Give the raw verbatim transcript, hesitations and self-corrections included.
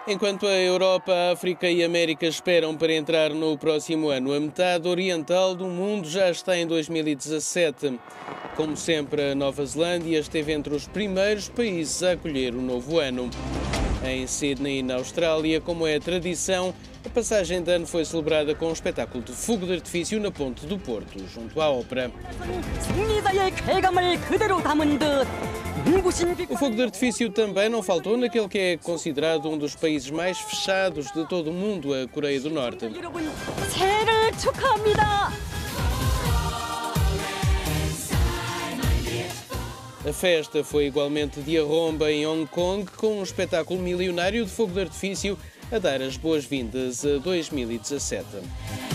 Enquanto a Europa, a África e a América esperam para entrar no próximo ano, a metade oriental do mundo já está em dois mil e dezassete. Como sempre, a Nova Zelândia esteve entre os primeiros países a acolher o novo ano. Em Sydney, na Austrália, como é a tradição, a passagem de ano foi celebrada com um espetáculo de fogo de artifício na Ponte do Porto, junto à ópera. O fogo de artifício também não faltou naquele que é considerado um dos países mais fechados de todo o mundo, a Coreia do Norte. A festa foi igualmente de arromba em Hong Kong, com um espetáculo milionário de fogo de artifício a dar as boas-vindas a dois mil e dezassete.